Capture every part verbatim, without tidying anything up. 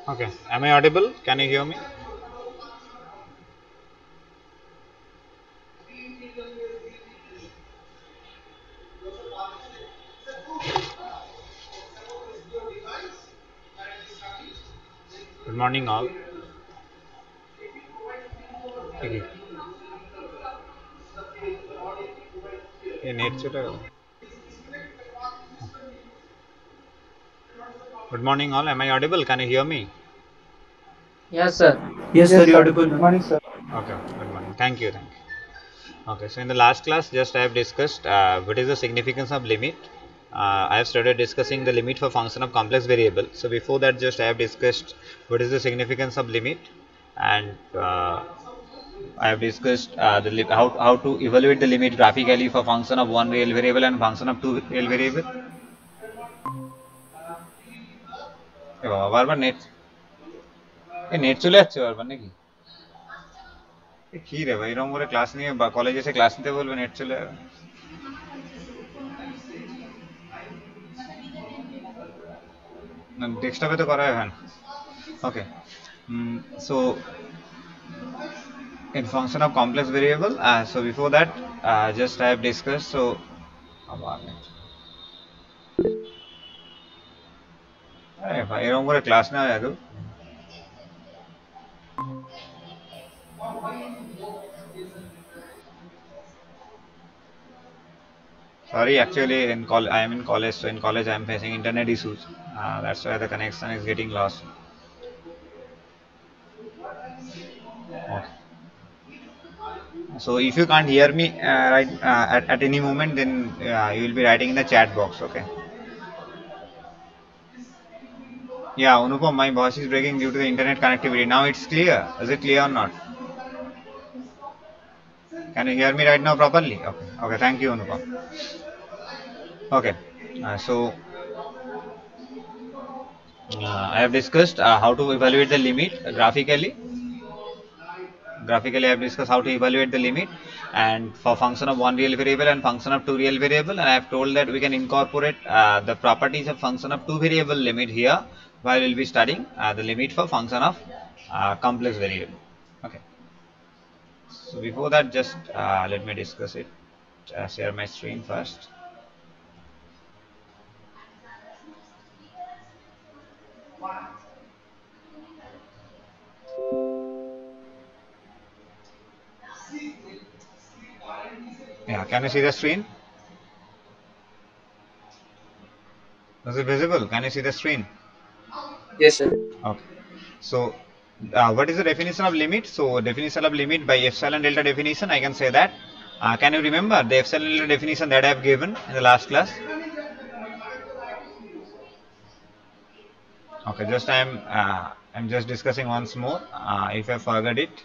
Okay. Am I audible? Can you hear me? Good morning, all. Okay. ये net चला गया. Good morning, all. Am I audible? Can you hear me? Yes, sir. Yes, sir, Yes, you're sir. audible. Good morning, sir. Okay. Good morning. Thank you. Thank you. Okay. So in the last class, just I have discussed uh, what is the significance of limit. Uh, I have started discussing the limit for function of complex variable. So before that, just I have discussed what is the significance of limit, and uh, I have discussed uh, the how how to evaluate the limit graphically for function of one real variable and function of two real variable. এ বাবা বারবার net এ net চলে যাচ্ছে বারবার নাকি এ কি রে ভাই এরকম করে ক্লাস নিয়ে বা কলেজে এসে ক্লাস নিতে বলবে নেট চলে যাবে ডেস্কটপে তো করা হয় okay mm, so in function of complex variable uh, so before that uh, just I have discussed so আরে ভাই এরকম করে ক্লাস নেওয়া যায় তো Sorry, actually, in col I am in college, so in college I am facing internet issues. Uh, that's why the connection is getting lost. Okay. So if you can't hear me uh, right uh, at, at any moment, then uh, you will be writing in the chat box. Okay. Yeah, Anupam, my voice is breaking due to the internet connectivity. Now it's clear. Is it clear or not? Can you hear me right now properly? Okay. Okay. Thank you, Anupam. Okay. Uh, so uh, I have discussed uh, how to evaluate the limit graphically. Graphically I have discussed how to evaluate the limit and for function of one real variable and function of two real variable, and I have told that we can incorporate uh, the properties of function of two variable limit here while we will be studying uh, the limit for function of uh, complex variable. Okay, so before that just uh, let me discuss it. Uh, share my screen first. Yeah, can you see the screen? Is it visible? Can you see the screen? Yes, sir. Okay. So, uh, what is the definition of limit? So, definition of limit by epsilon delta definition, I can say that. Uh, can you remember the epsilon delta definition that I have given in the last class? Okay, just I am uh, I'm just discussing once more. Uh, if I forgot it.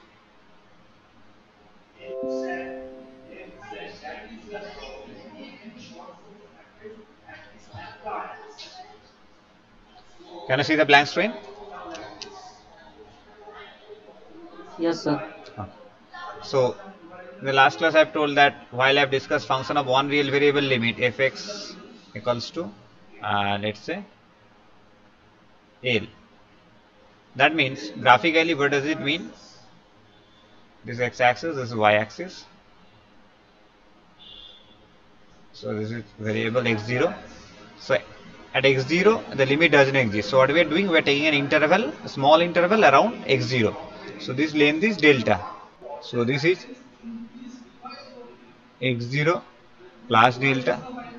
Can you see the blank screen? Yes, sir. Okay. So, in the last class I have told that while I have discussed function of one real variable limit fx equals to uh, let's say L. That means graphically what does it mean? This x-axis, this is y-axis. So this is variable x zero. So at x zero the limit doesn't exist. So what we are doing, we are taking an interval, a small interval around x zero. So this length is delta. So this is x zero plus delta,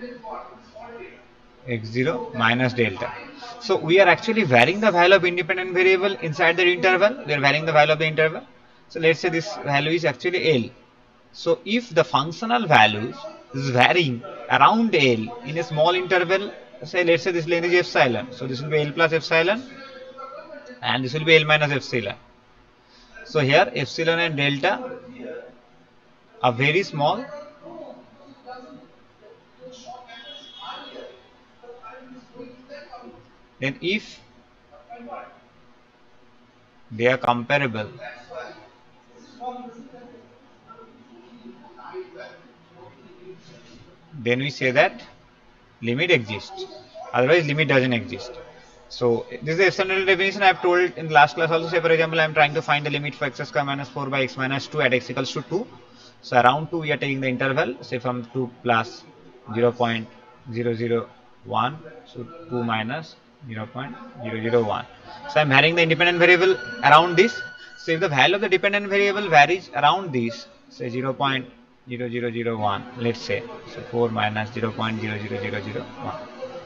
x zero minus delta. So we are actually varying the value of independent variable inside the interval. We are varying the value of the interval. So let's say this value is actually L. So if the functional values is varying around L in a small interval, say let's say this length is epsilon. So this will be L plus epsilon and this will be L minus epsilon. So here epsilon and delta are very small. Then if they are comparable, then we say that limit exists. Otherwise limit doesn't exist. So this is the epsilon delta definition I have told in the last class also. Say for example I am trying to find the limit for x square minus four by x minus two at x equals to two. So around two we are taking the interval, say from two plus zero point zero zero one, so two minus zero point zero zero one. So I am having the independent variable around this. So if the value of the dependent variable varies around this, say zero point zero zero zero one, let's say, so four minus zero point zero zero zero zero one.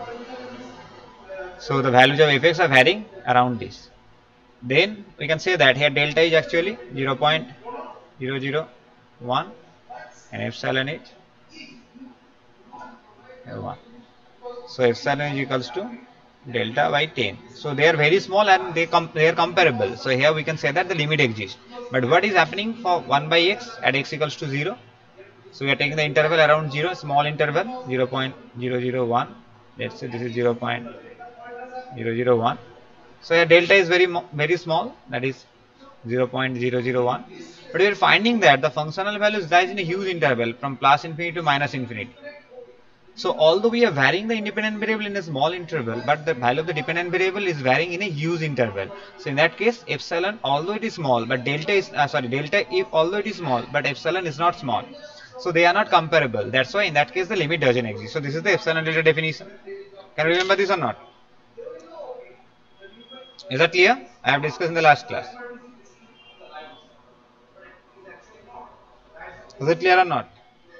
So the values of fx are varying around this. Then we can say that here delta is actually zero point zero zero one and epsilon is one. So epsilon is equals to delta by ten. So they are very small and they com they are comparable. So here we can say that the limit exists. But what is happening for one by x at x equals to zero? So we are taking the interval around zero, small interval zero point zero zero one. Let's say this is zero point zero zero one. So here delta is very very small, that is zero point zero zero one. But we are finding that the functional values lies in a huge interval from plus infinity to minus infinity. So although we are varying the independent variable in a small interval, but the value of the dependent variable is varying in a huge interval. So in that case, epsilon, although it is small, but delta is uh, sorry delta if although it is small, but epsilon is not small. So they are not comparable. That's why in that case the limit doesn't exist. So this is the epsilon delta definition. Can you remember this or not? Is that clear? I have discussed in the last class. Is it clear or not?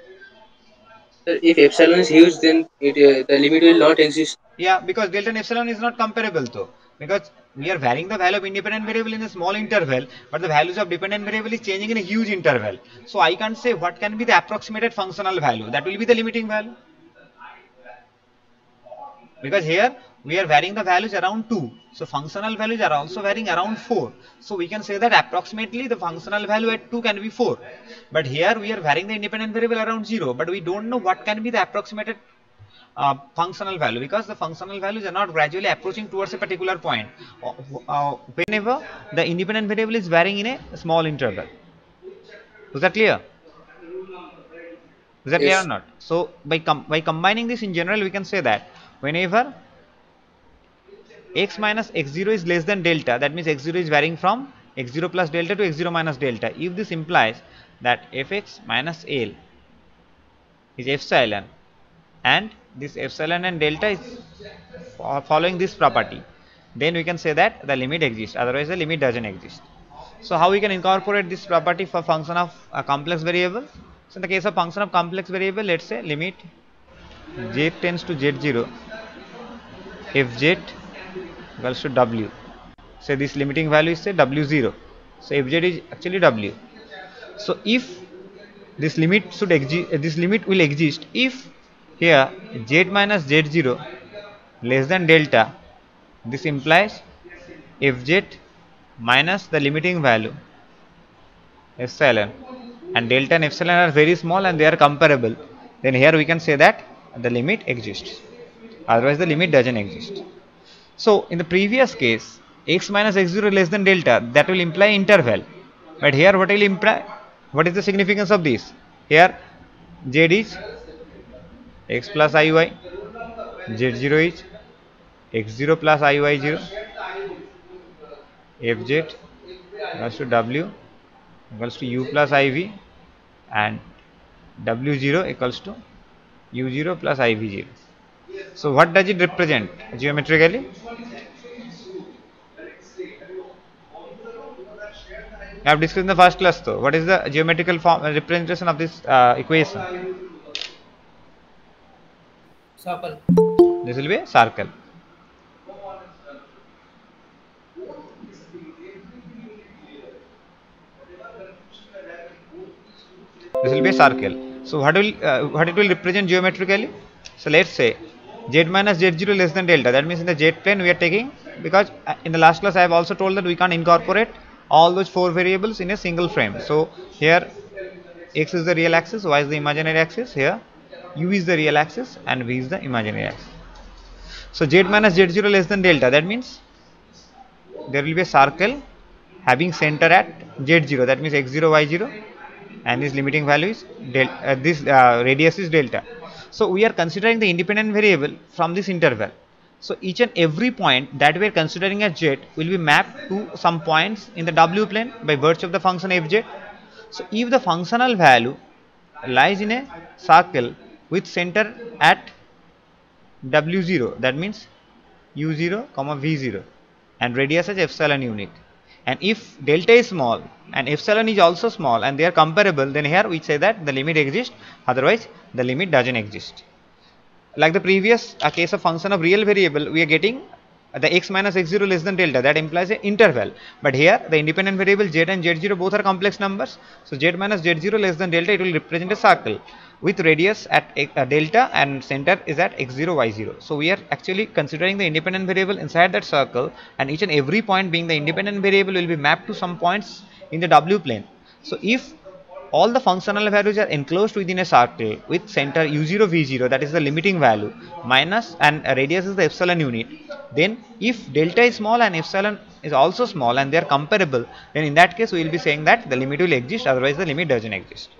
If epsilon is huge, then it, uh, the limit will not exist. Yeah, because delta and epsilon is not comparable though. Because we are varying the value of independent variable in a small interval, but the values of dependent variable is changing in a huge interval. So I can't say what can be the approximated functional value. That will be the limiting value. Because here we are varying the values around two. So functional values are also varying around four. So we can say that approximately the functional value at two can be four. But here we are varying the independent variable around zero. But we don't know what can be the approximated uh, functional value, because the functional values are not gradually approaching towards a particular point. Uh, uh, whenever the independent variable is varying in a small interval. Is that clear? Is that yes. clear or not? So by, com by combining this in general, we can say that whenever x minus x zero is less than delta, that means x zero is varying from x zero plus delta to x zero minus delta. If this implies that fx minus L is epsilon and this epsilon and delta is following this property, then we can say that the limit exists, otherwise the limit doesn't exist. So how we can incorporate this property for function of a complex variable? So in the case of function of complex variable, let's say limit z tends to z zero fz equals to w. So this limiting value is say w zero. So fz is actually w. So if this limit should exist, this limit will exist if here z minus z zero less than delta. This implies fz minus the limiting value epsilon, and delta and epsilon are very small and they are comparable. Then here we can say that the limit exists, otherwise the limit doesn't exist. So in the previous case, x minus x zero less than delta, that will imply interval. But here what will imply? What is the significance of this? Here z is x plus iy, z zero is x zero plus iy zero, fz equals to w equals to u plus iv, and w zero equals to u zero plus iv zero. So what does it represent geometrically? I have discussed in the first class though. What is the geometrical form uh, representation of this uh, equation? Circle. This will be a circle. This will be a circle. So what will uh, what it will represent geometrically? So let's say z minus z zero less than delta. That means in the z plane we are taking, because in the last class I have also told that we can't incorporate all those four variables in a single frame. So here x is the real axis, y is the imaginary axis, here u is the real axis and v is the imaginary axis. So z minus z zero less than delta, that means there will be a circle having center at z zero, that means x zero y zero, and this limiting value is del uh, this uh, radius is delta. So we are considering the independent variable from this interval. So each and every point that we are considering as z will be mapped to some points in the w plane by virtue of the function fz. So if the functional value lies in a circle with center at w zero, that means u zero comma v zero, and radius as epsilon unit, and if delta is small and epsilon is also small and they are comparable, then here we say that the limit exists, otherwise the limit doesn't exist. Like the previous uh, case of function of real variable, we are getting the x minus x zero less than delta, that implies an interval, but here the independent variable z and z zero both are complex numbers, so z minus z zero less than delta, it will represent a circle with radius at uh, delta and center is at x zero y zero. So we are actually considering the independent variable inside that circle, and each and every point being the independent variable will be mapped to some points in the w plane. So if all the functional values are enclosed within a circle with center u zero v zero, that is the limiting value, minus and radius is the epsilon unit, then if delta is small and epsilon is also small and they are comparable, then in that case we will be saying that the limit will exist, otherwise the limit doesn't exist.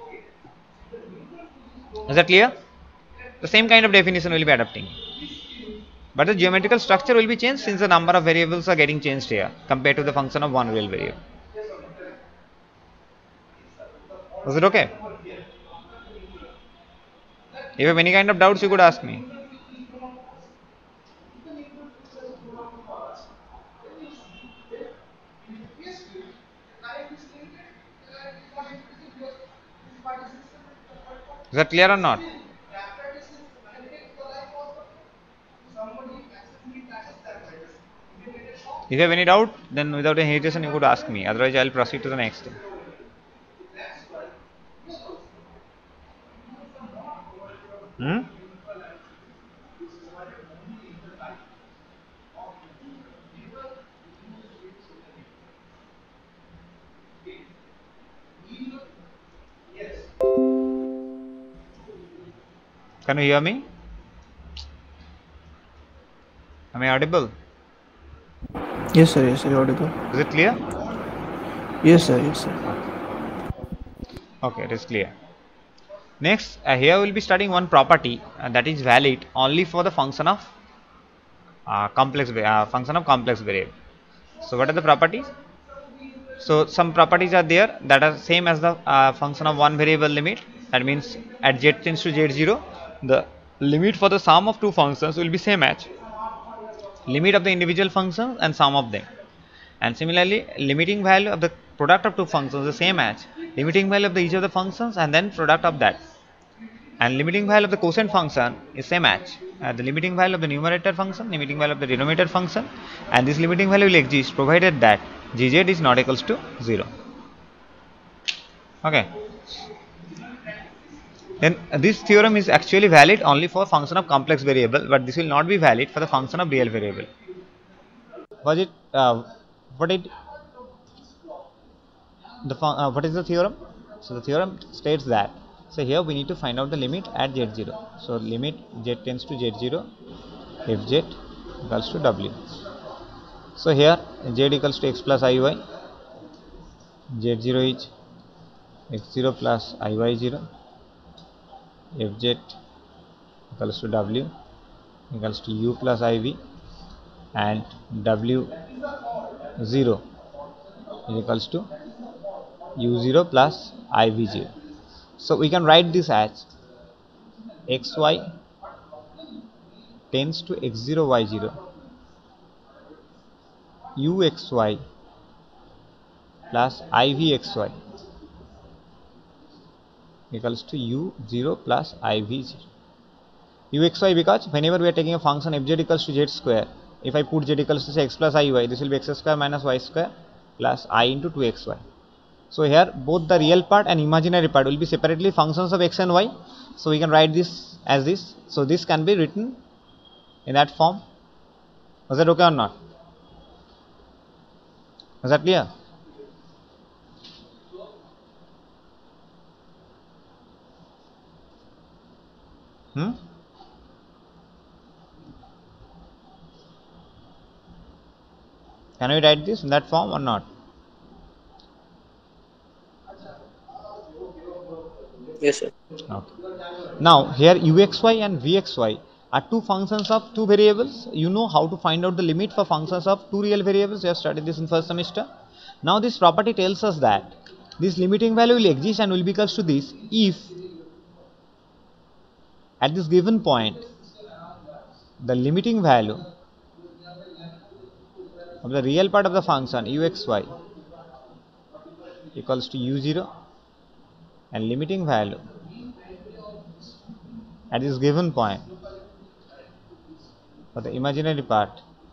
Is that clear? The same kind of definition will be adopting, but the geometrical structure will be changed since the number of variables are getting changed here compared to the function of one real variable. Was it okay? If you have any kind of doubts, you could ask me. Is that clear or not? If you have any doubt, then without any hesitation you could ask me, otherwise I will proceed to the next thing. Hmm? Can you hear me? Am I audible? Yes sir, yes sir, you're audible. Is it clear? Yes sir, yes sir. Okay, it is clear. Next, uh, here we will be studying one property uh, that is valid only for the function of uh, complex uh, function of complex variable. So what are the properties? So some properties are there that are same as the uh, function of one variable limit. That means at z tends to z zero, the limit for the sum of two functions will be same as limit of the individual functions and sum of them. And similarly, limiting value of the product of two functions is the same as limiting value of the each of the functions and then product of that. And limiting value of the quotient function is same as uh, the limiting value of the numerator function, limiting value of the denominator function, and this limiting value will exist provided that gz is not equals to zero. Okay. Then uh, this theorem is actually valid only for function of complex variable, but this will not be valid for the function of real variable. Was it uh, what it the uh, what is the theorem? So the theorem states that, so here we need to find out the limit at z zero. So limit z tends to z zero fz equals to w. So here z equals to x plus iy, z zero is x zero plus iy zero, fz equals to w equals to u plus iv, and w zero is equals to u zero plus iv zero. So we can write this as xy tends to x zero y zero uxy plus ivxy equals to u zero plus iv zero. Uxy because whenever we are taking a function fz equals to z square, if I put z equals to say x plus iy, this will be x square minus y square plus I into two x y. So here both the real part and imaginary part will be separately functions of x and y. So we can write this as this. So this can be written in that form. Was that okay or not? Was that clear? Hmm? Can we write this in that form or not? Yes, sir. Okay. Now here uxy and vxy are two functions of two variables. You know how to find out the limit for functions of two real variables. You have studied this in first semester. Now this property tells us that this limiting value will exist and will be equals to this if at this given point the limiting value of the real part of the function uxy equals to u zero and limiting value at this given point for the imaginary part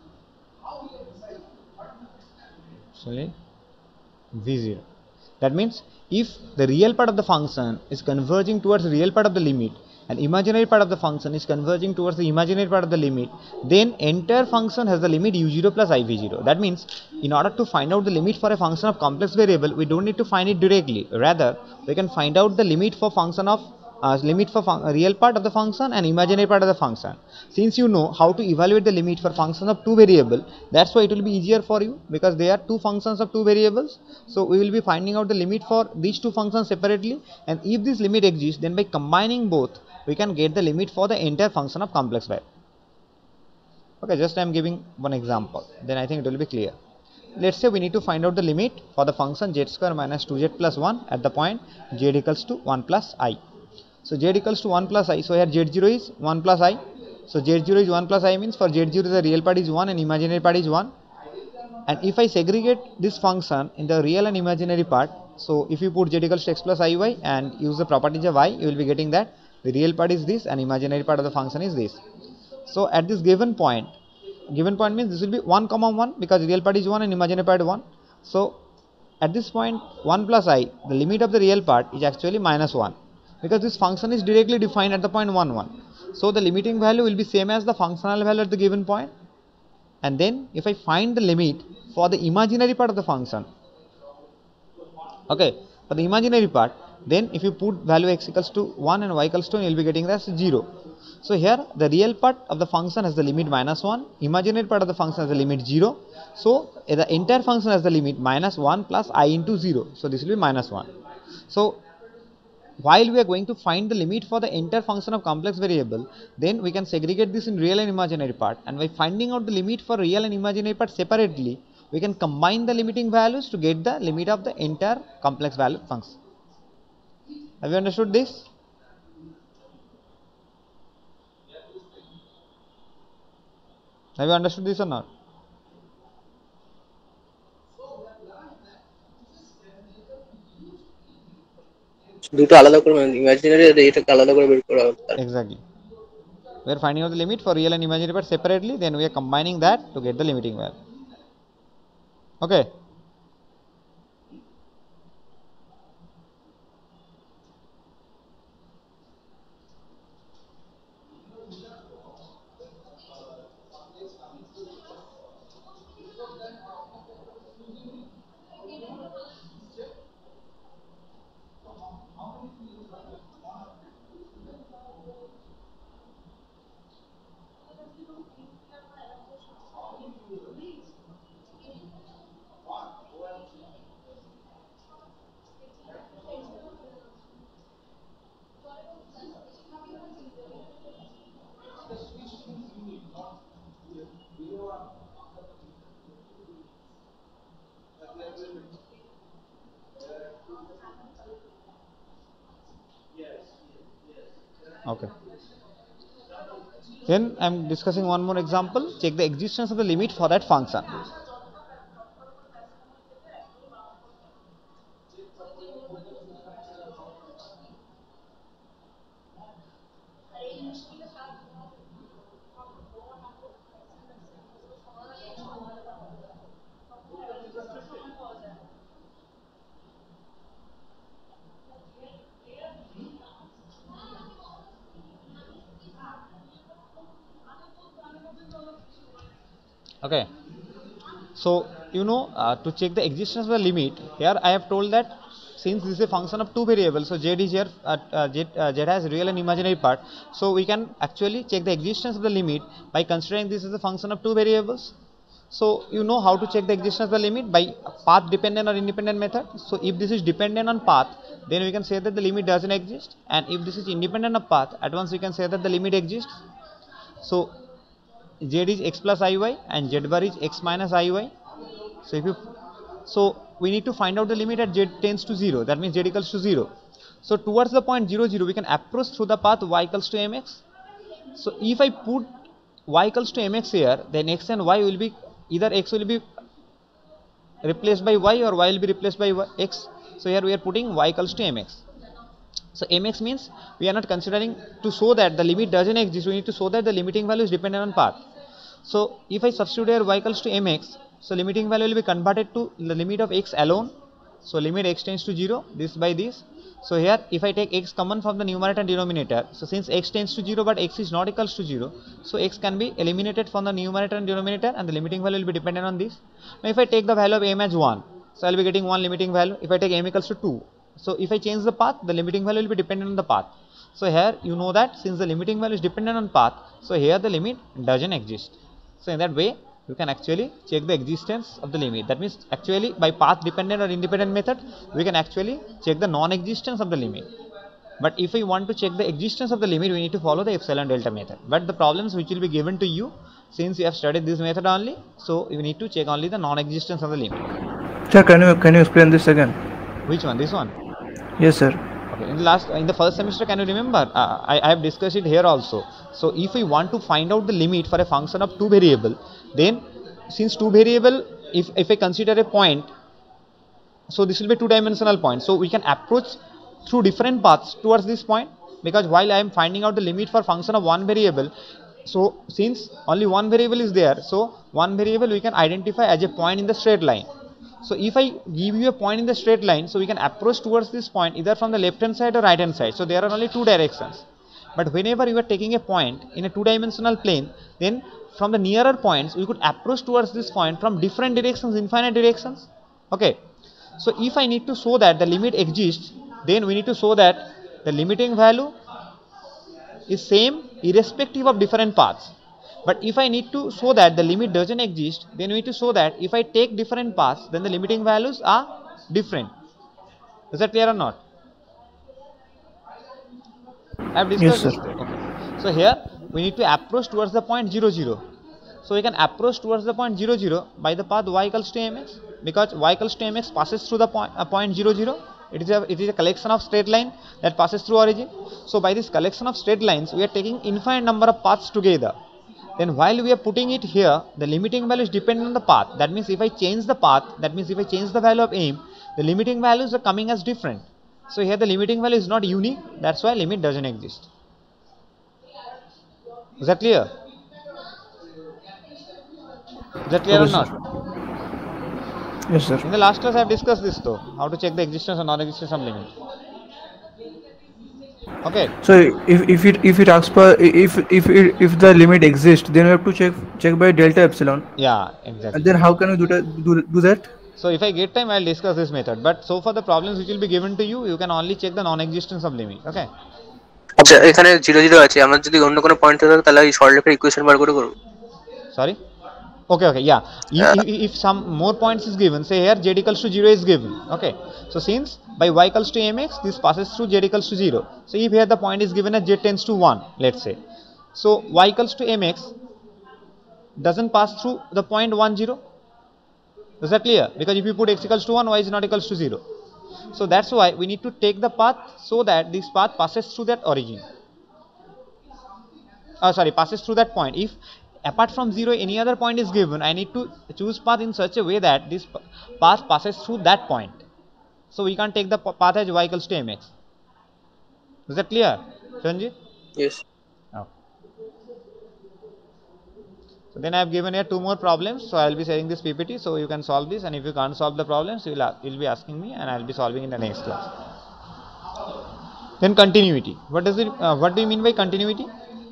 sorry v zero. That means if the real part of the function is converging towards the real part of the limit and imaginary part of the function is converging towards the imaginary part of the limit, then entire function has the limit u zero plus I v zero. That means in order to find out the limit for a function of complex variable, we don't need to find it directly. Rather, we can find out the limit for function of uh, limit for fun real part of the function and imaginary part of the function. Since you know how to evaluate the limit for functions of two variables, that's why it will be easier for you, because they are two functions of two variables. So we will be finding out the limit for these two functions separately, and if this limit exists, then by combining both we can get the limit for the entire function of complex variable. Okay, just I am giving one example, then I think it will be clear. Let's say we need to find out the limit for the function z square minus two z plus one at the point z equals to one plus I. So z equals to one plus I, so here z zero is one plus I. So z zero is one plus I means for z zero the real part is one and imaginary part is one. And if I segregate this function in the real and imaginary part, so if you put z equals to x plus iy and use the properties of y, you will be getting that the real part is this and imaginary part of the function is this. So at this given point, given point means this will be one comma one, because real part is one and imaginary part is one. So at this point one plus I, the limit of the real part is actually minus one, because this function is directly defined at the point one one. So the limiting value will be same as the functional value at the given point. And then if I find the limit for the imaginary part of the function, okay, for the imaginary part, then if you put value x equals to one and y equals to one, you will be getting that zero. So here the real part of the function has the limit minus one, imaginary part of the function has the limit zero. So the entire function has the limit minus one plus I into zero. So this will be minus one. So while we are going to find the limit for the entire function of complex variable, then we can segregate this in real and imaginary part, and by finding out the limit for real and imaginary part separately, we can combine the limiting values to get the limit of the entire complex value function. Have you understood this? Have you understood this or not? দুটো আলাদা করে মানে imaginary আর এটাকে আলাদা করে বের করা হবে। Exactly. We are finding out the limit for real and imaginary part separately, then we are combining that to get the limiting value. Okay. Okay. Then I am discussing one more example. Check the existence of the limit for that function. Okay, so you know uh, to check the existence of the limit, here I have told that since this is a function of two variables, so z is here, uh, uh, z, uh, z has real and imaginary part, so we can actually check the existence of the limit by considering this as a function of two variables. So you know how to check the existence of the limit by path dependent or independent method. So if this is dependent on path, then we can say that the limit doesn't exist, and if this is independent of path, at once we can say that the limit exists. So z is x plus iy and z bar is x minus iy. So if you so we need to find out the limit at z tends to zero. That means z equals to zero. So towards the point zero zero, we can approach through the path y equals to mx. So if I put y equals to mx here, then x and y will be either x will be replaced by y or y will be replaced by y, x. So here we are putting y equals to mx. So mx means we are not considering to show that the limit doesn't exist. We need to show that the limiting value is dependent on path. So if I substitute here y equals to mx, so limiting value will be converted to the limit of x alone. So limit x tends to zero, this by this. So here if I take x common from the numerator and denominator, so since x tends to zero but x is not equals to zero, so x can be eliminated from the numerator and denominator and the limiting value will be dependent on this. Now if I take the value of m as one, so I will be getting one limiting value. If I take m equals to two, so if I change the path, the limiting value will be dependent on the path. So here you know that since the limiting value is dependent on path, so here the limit doesn't exist. So in that way you can actually check the existence of the limit. That means actually by path dependent or independent method, we can actually check the non-existence of the limit. But if we want to check the existence of the limit, we need to follow the epsilon delta method. But the problems which will be given to you, since you have studied this method only, so you need to check only the non-existence of the limit. Sir, can you can you explain this again? Which one? This one? Yes, sir. Okay. In the last, in the first semester, can you remember? Uh, I, I have discussed it here also. So if we want to find out the limit for a function of two variable, then since two variable, if if I consider a point, so this will be two dimensional point. So we can approach through different paths towards this point, because while I am finding out the limit for function of one variable, so since only one variable is there, so one variable we can identify as a point in the straight line. So if I give you a point in the straight line, so we can approach towards this point either from the left hand side or right hand side. So there are only two directions. But whenever you are taking a point in a two dimensional plane, then from the nearer points we could approach towards this point from different directions, infinite directions. Okay. So if I need to show that the limit exists, then we need to show that the limiting value is same irrespective of different paths. But if I need to show that the limit doesn't exist, then we need to show that if I take different paths, then the limiting values are different. Is that clear or not? I have discussed Yes, this. sir. Okay. So here we need to approach towards the point zero zero. So we can approach towards the point zero zero by the path y equals to mx, because y equals to mx passes through the point, uh, point zero zero. It is a it is a collection of straight line that passes through origin. So by this collection of straight lines, we are taking infinite number of paths together. Then while we are putting it here, the limiting value is dependent on the path. That means if I change the path, that means if I change the value of m, the limiting values are coming as different. So here the limiting value is not unique. That's why limit doesn't exist. Is that clear? Is that clear Okay, or not? sir. Yes, sir. In the last class I have discussed this though, how to check the existence or non-existence of limit. Okay. So if if it if it asks for if if it, if the limit exists, then we have to check check by delta epsilon. Yeah, exactly. And then how can we do that? Do, do that? So if I get time, I will discuss this method. But so far the problems which will be given to you, you can only check the non-existence of limit. Okay. আচ্ছা এখানে zero zero আছে, আমরা যদি অন্য কোনো point থাকে তাহলে এই সরলরেখার ইকুয়েশন বার করে করব। Sorry. Okay, okay, yeah. If, Yeah. if, if some more points is given, say here z equals to zero is given. Okay. So since by y equals to mx, this passes through z equals to zero. So if here the point is given as z tends to one, let's say. So y equals to mx doesn't pass through the point one zero. Is that clear? Because if you put x equals to one, y is not equals to zero. So that's why we need to take the path so that this path passes through that origin. Uh, sorry, passes through that point. If apart from zero any other point is given, I need to choose path in such a way that this path passes through that point. So we can't take the path as y equals to mx. Is that clear, Chanjit? Yes. Okay. So then I have given here two more problems. So I will be sharing this P P T, so you can solve this, and if you can't solve the problems, you will you'll be asking me, and I will be solving in the next class. Then continuity. What does it? Uh, what do you mean by continuity?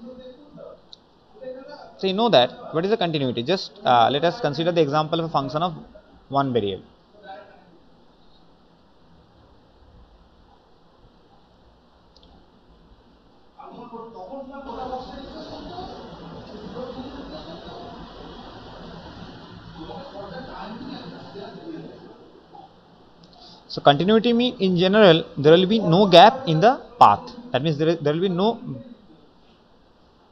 So you know that what is the continuity? Just uh, let us consider the example of a function of one variable. So continuity means in general there will be no gap in the path. That means there, is, there will be no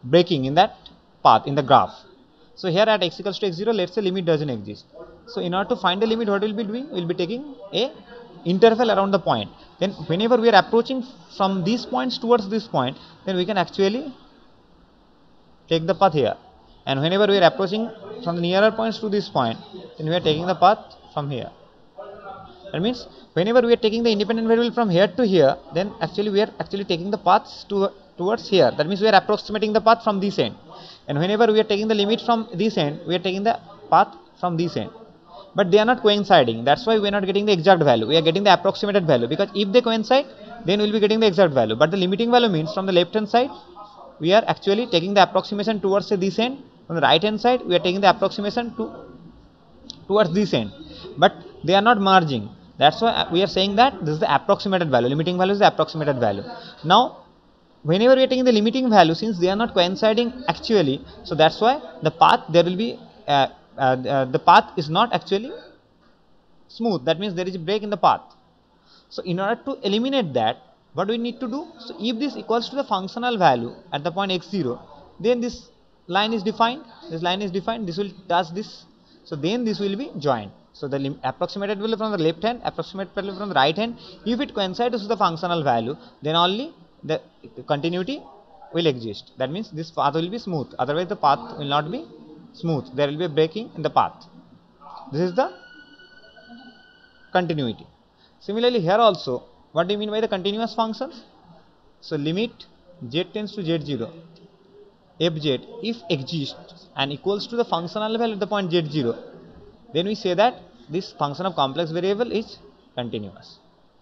breaking in that path in the graph. So here at x equals to x zero, let's say limit doesn't exist. So in order to find the limit, what we'll be doing? We'll be taking a interval around the point. Then whenever we are approaching from these points towards this point, then we can actually take the path here. And whenever we are approaching from the nearer points to this point, then we are taking the path from here. That means whenever we are taking the independent variable from here to here, then actually we are actually taking the paths to, towards here. That means we are approximating the path from this end. And whenever we are taking the limit from this end, we are taking the path from this end. But they are not coinciding. That's why we are not getting the exact value. We are getting the approximated value, because if they coincide, then we will be getting the exact value. But the limiting value means from the left hand side, we are actually taking the approximation towards this end. From the right hand side, we are taking the approximation to towards this end. But they are not merging. That's why we are saying that this is the approximated value. Limiting value is the approximated value. Now, whenever we are taking the limiting value, since they are not coinciding actually, so that's why the path there will be uh, uh, uh, the path is not actually smooth. That means there is a break in the path. So in order to eliminate that, what do we need to do? So if this equals to the functional value at the point x zero, then this line is defined. This line is defined. This will touch this. So then this will be joined. So the approximated value from the left hand, approximate value from the right hand, if it coincides with the functional value, then only the continuity will exist. That means this path will be smooth. Otherwise the path will not be smooth. There will be a breaking in the path. This is the continuity. Similarly here also, what do you mean by the continuous functions? So limit z tends to z zero, fz if exists and equals to the functional value at the point z zero, then we say that this function of complex variable is continuous.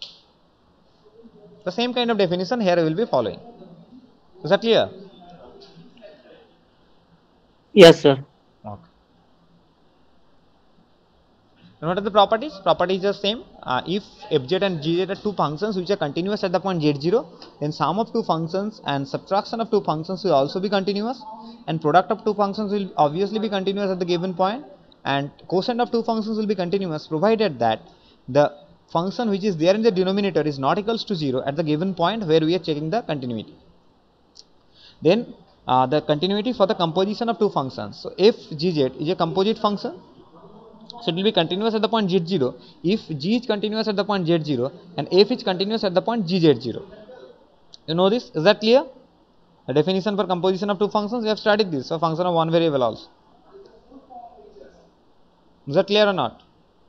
The same kind of definition here we will be following. Is that clear? Yes, sir. Okay. And what are the properties? Properties are same. Uh, if fz and gz are two functions which are continuous at the point z zero, then sum of two functions and subtraction of two functions will also be continuous, and product of two functions will obviously be continuous at the given point, and quotient of two functions will be continuous provided that the function which is there in the denominator is not equals to zero at the given point where we are checking the continuity. Then uh, the continuity for the composition of two functions. So f gz is a composite function, so it will be continuous at the point z zero if g is continuous at the point z zero and f is continuous at the point gz zero. You know this? Is that clear? The definition for composition of two functions, we have studied this for function of one variable also. Is that clear or not?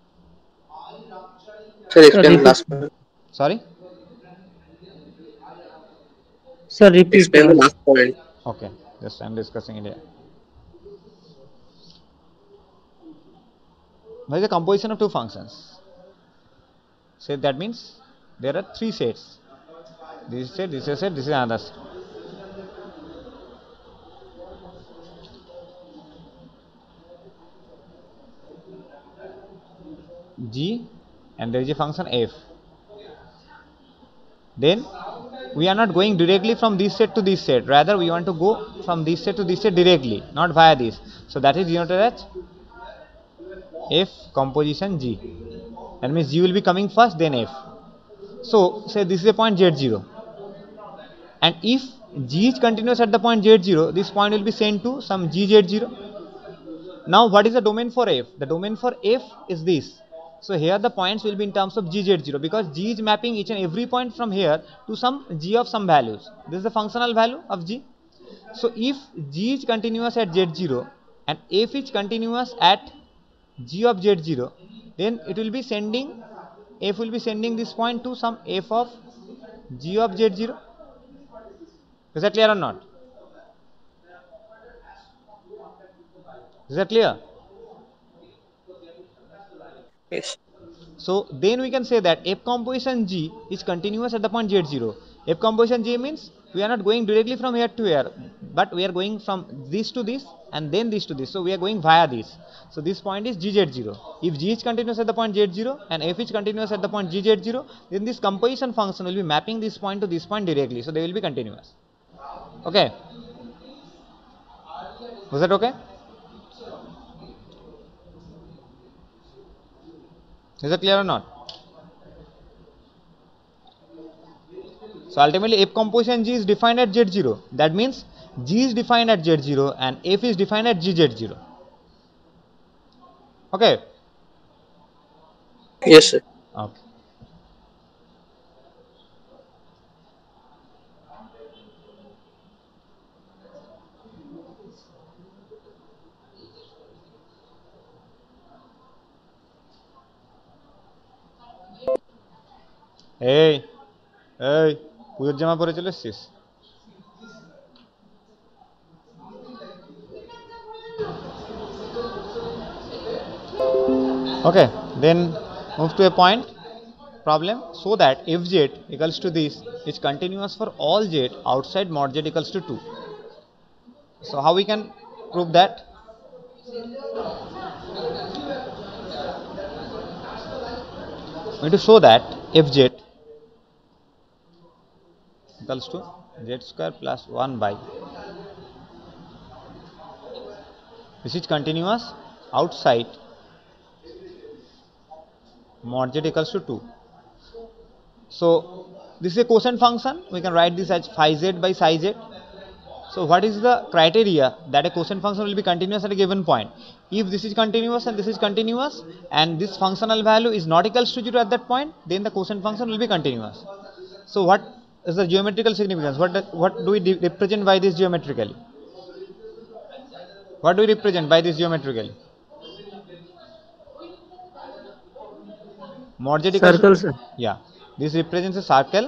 Sir, explain the last point. Sorry? Sir, repeat. Explain the last point. Okay, just I am discussing it here. What is the composition of two functions? So that means there are three sets. This is set, this is a set, this is another set. G and there is a function f. Then we are not going directly from this set to this set, rather we want to go from this set to this set directly, not via this. So that is denoted as f composition G. That means G will be coming first, then f. So say this is a point z zero, and if G is continuous at the point z zero, this point will be sent to some g z zero. Now what is the domain for f? The domain for f is this. So here the points will be in terms of g z zero, because G is mapping each and every point from here to some G of some values. This is the functional value of G. So if G is continuous at z zero and f is continuous at G of z zero, then it will be sending, f will be sending this point to some f of G of z zero. Is that clear or not? Is that clear? Yes. So then we can say that f composition G is continuous at the point z zero. F composition G means we are not going directly from here to here, but we are going from this to this and then this to this. So we are going via this. So this point is g z zero. If G is continuous at the point z zero and f is continuous at the point g z zero, then this composition function will be mapping this point to this point directly. So they will be continuous. Okay. Was that okay? Is that clear or not? So ultimately f composition G is defined at z zero. That means G is defined at z zero and f is defined at g z zero. Okay. Yes, sir. Okay. এই এই পুজোর জামা পরে চলে এসছিস? Okay, then move to a point problem. So that f z equals to this is continuous for all z outside mod z equals to two. So how we can prove that? We need to show that f z equals to z square plus one by this is continuous outside mod z equals to two. So this is a cosine function. We can write this as phi z by psi z. So what is the criteria that a cosine function will be continuous at a given point? If this is continuous and this is continuous and this functional value is not equals to zero at that point, then the cosine function will be continuous. So what is the geometrical significance? What, the, what do we represent by this geometrically? What do we represent by this geometrically? Mod z equals Circle, to, sir. yeah, this represents a circle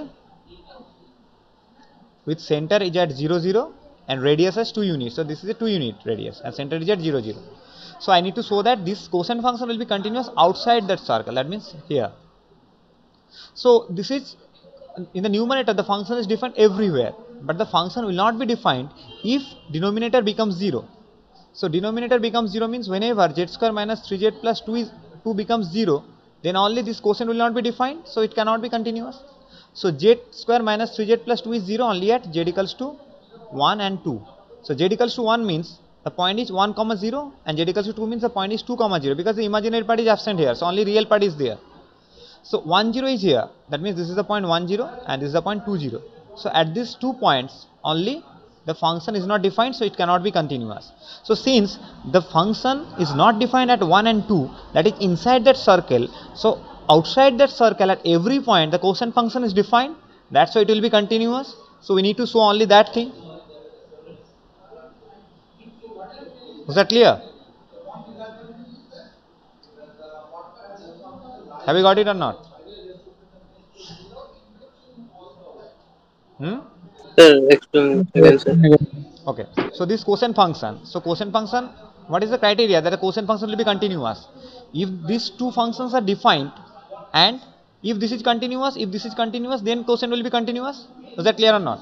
with center is at zero zero and radius as two units. So this is a two unit radius and center is at zero zero. So I need to show that this cosine function will be continuous outside that circle. That means here. So this is in the numerator, the function is defined everywhere, but the function will not be defined if denominator becomes zero. So denominator becomes zero means whenever z square minus three z plus two is two becomes zero, then only this quotient will not be defined, so it cannot be continuous. So z square minus three z plus two is zero only at z equals to one and two. So z equals to one means the point is one comma zero and z equals to two means the point is two comma zero, because the imaginary part is absent here, so only real part is there. So one zero is here, that means this is the point one zero and this is the point two zero. So at these two points only the function is not defined, so it cannot be continuous. So since the function is not defined at one and two, that is inside that circle, so outside that circle at every point the cosine function is defined, that's why it will be continuous. So we need to show only that thing. Was that clear? Have you got it or not? Hmm? Sir, explain again, sir. Okay, so this cosine function, so cosine function, what is the criteria that a cosine function will be continuous? If these two functions are defined and if this is continuous, if this is continuous, then cosine will be continuous. Is that clear or not?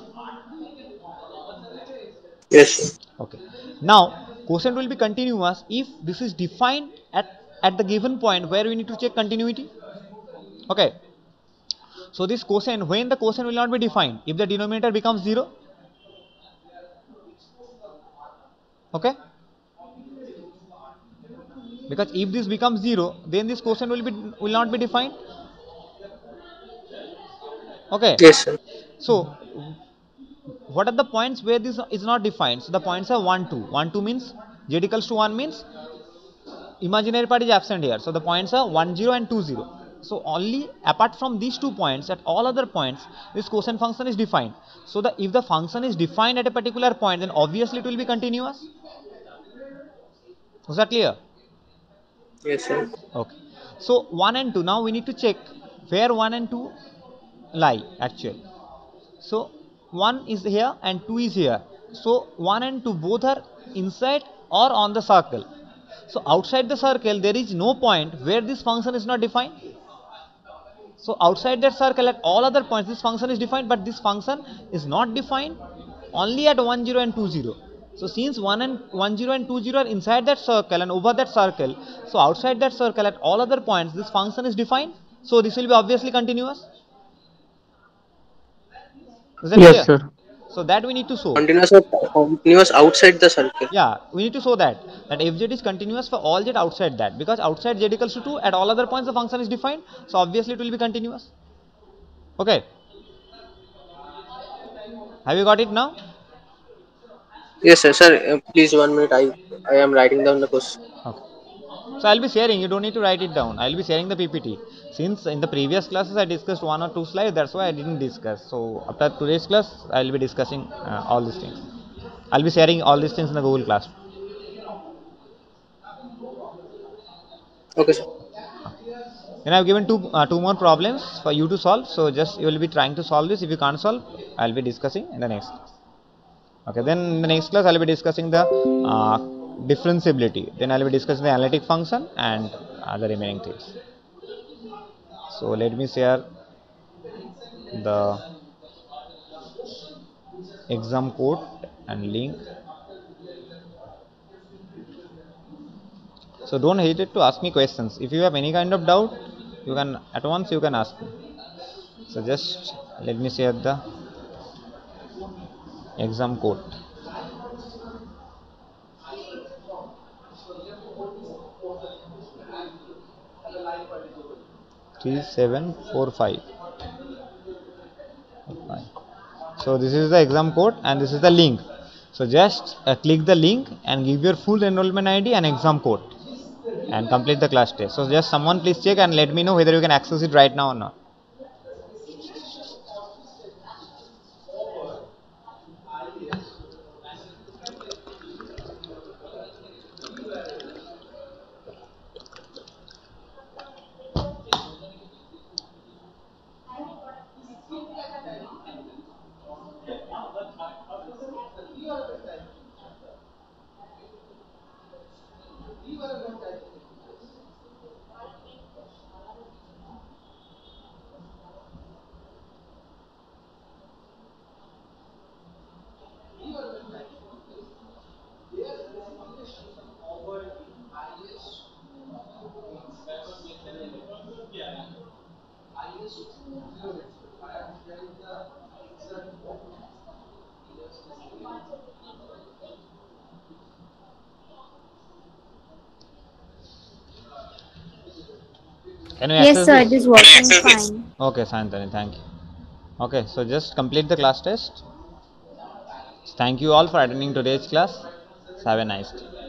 Yes, sir. Okay, now cosine will be continuous if this is defined at at the given point where we need to check continuity. Okay, so this cosine, when the cosine will not be defined, if the denominator becomes zero. Okay, because if this becomes zero, then this quotient will be will not be defined. Okay, Yes, sir. so what are the points where this is not defined? So the points are one two. one two means z equals to one means imaginary part is absent here, so the points are one zero and two zero. So only apart from these two points, at all other points this cosine function is defined. So the if the function is defined at a particular point, then obviously it will be continuous. Was that clear? Yes, sir. Okay, so one and two, now we need to check where one and two lie actually. So one is here and two is here, so one and two both are inside or on the circle. So outside the circle there is no point where this function is not defined. So outside that circle at all other points this function is defined, but this function is not defined only at one zero and two zero. So since one and one zero and two zero are inside that circle and over that circle, so outside that circle at all other points this function is defined, so this will be obviously continuous. Is that Yes, clear? sir. So that we need to show. Continuous or continuous outside the circle. Yeah, we need to show that that f z is continuous for all z outside that, because outside z equals to two at all other points the function is defined, so obviously it will be continuous. Okay, have you got it now? Yes, sir. Sir, uh, please one minute. I I am writing down the question. Okay. So I'll be sharing. You don't need to write it down. I'll be sharing the P P T. Since in the previous classes I discussed one or two slides, that's why I didn't discuss. So after today's class, I'll be discussing uh, all these things. I'll be sharing all these things in the Google Classroom. Okay, sir. Then I've given two uh, two more problems for you to solve. So just you will be trying to solve this. If you can't solve, I'll be discussing in the next class. Okay. Then in the next class I'll be discussing the uh, differentiability. Then I'll be discussing the analytic function and other remaining things. So let me share the exam code and link. So don't hesitate to ask me questions. If you have any kind of doubt, you can at once you can ask me. So just let me share the exam code. three seven four five. So this is the exam code and this is the link. So just uh, click the link and give your full enrollment I D and exam code and complete the class test. So just someone please check and let me know whether you can access it right now or not. Can you Yes, access sir, it this? is working fine. Okay, Santani, thank you. Okay, so just complete the class test. Thank you all for attending today's class. Have a nice day.